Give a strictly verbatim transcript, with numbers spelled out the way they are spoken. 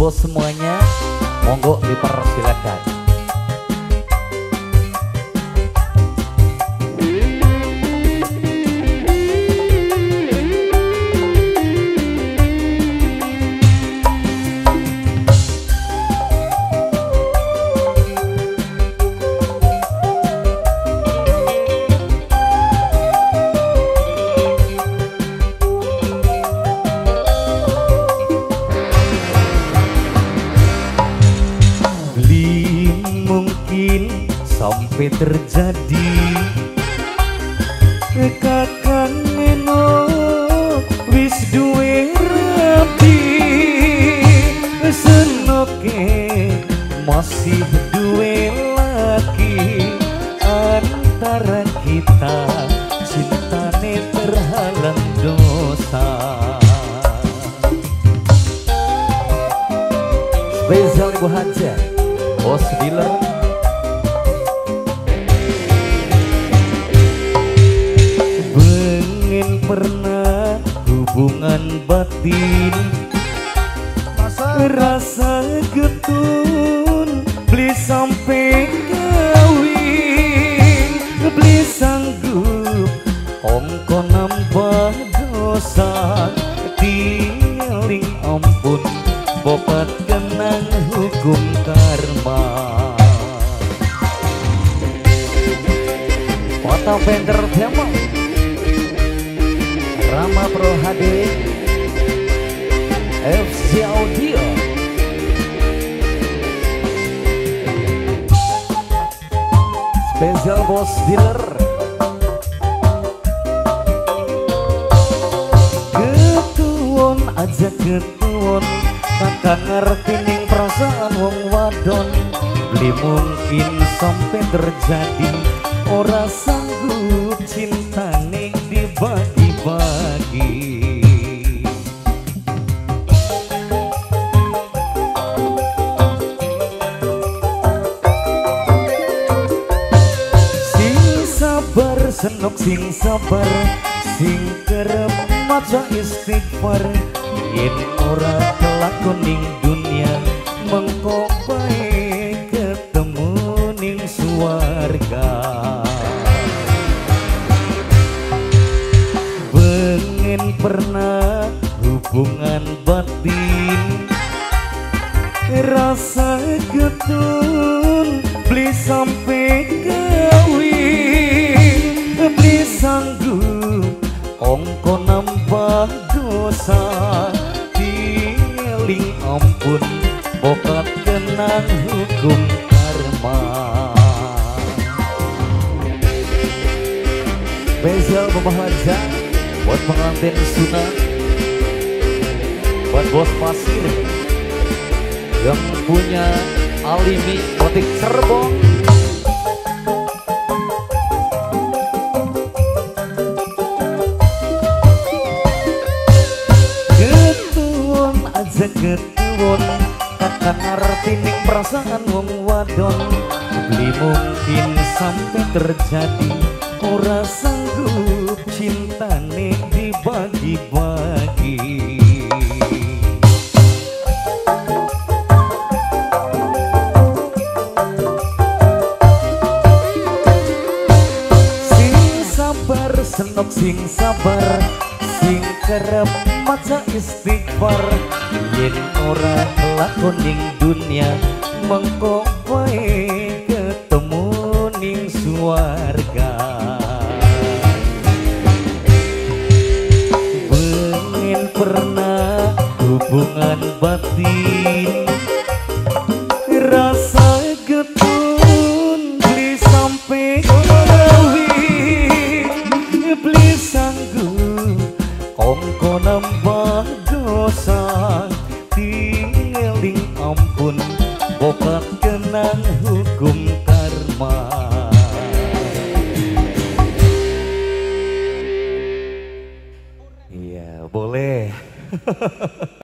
bos-bos semuanya, monggo dipersilakan. Sampai terjadi kakang meno wis duwe rapi senoke masih duwe laki antara kita cintane terhalang dosa. Spesial Ibu Haja, bos dealer. Pernah hubungan batin masa rasa getun beli sampai kawin beli sanggup ongko nambah dosa tinggaling ampun bopat kenang hukum karma. Kota Bender Tiamang Rama Pro H D F C Audio Spesial Bos Dealer. Ketuon aja ketuon kakak ngerti ning perasaan wong wadon beli mungkin sampai terjadi ora sanggup cinta ning dibagi-bagi. Senok sing sabar sing kerep maca istighfar yen ora kelakon ning dunia mengko bae ketemu ning swarga. Pengen pernah hubungan batin rasa getun beli sampai kawin beli sanggup ongko nambah dosa tinggaling ampun bokat kenang hukum karma. Spesial Bapak Haja buat pengantin sunat, buat bos pasir yang punya alimi motif Cerbong. Ketuon kakak ngerti ning perasaan wong wadon beli mungkin sampai terjadi ora sanggup cintane dibagi-bagi. Sing sabar senok sing sabar sing kerep maca istighfar yen ora kelakon ning dunia mengko bae ketemu ning swarga. Pengen pernah hubungan batin rasa getun beli sampai kawin beli sanggup ongko nambah dosa tinggaling ampun bokat kenang hukum karma. Iya boleh.